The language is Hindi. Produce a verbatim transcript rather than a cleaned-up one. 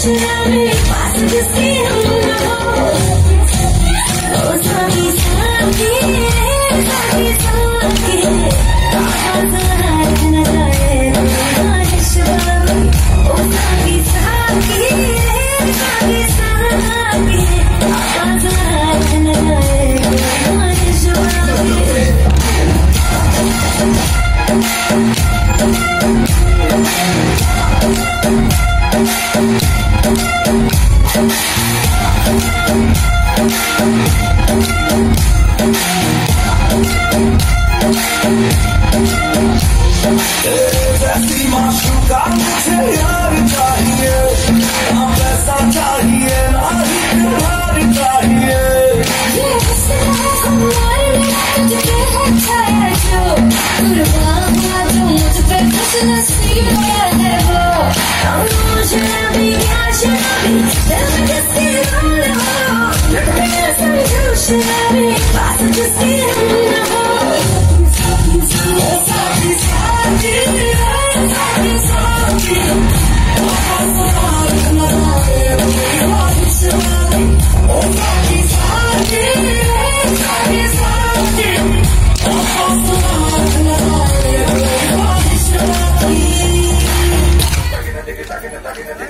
शराबी पास जिसके हम न हो, ओ साथी साथी साथी साथी आवाज़ हाथ न जाए तुम्हारे शराबी, ओ साथी साथी साथी साथी आवाज़ हाथ न जाए तुम्हारे शराबी। जैसी माशूका मुझे यार चाहिए, ना पैसा चाहिए ना ही प्यार चाहिए। ये हंसना हमारे तुझे है छाया जो, कुर्बान हुआ जो मुझ पे खुश नसीब है वो। मुझे भी क्या शराबी दिल में जिसके हम न हो, लुटते समझो शराबी पास जिसके हम न हो, साथी साथी साथी साथी साथी आवाज़ हाथ न जाए तुम्हारे शराबी, ओ साथी साथी साथी साथी आवाज़ हाथ न जाए तुम्हारे शराबी।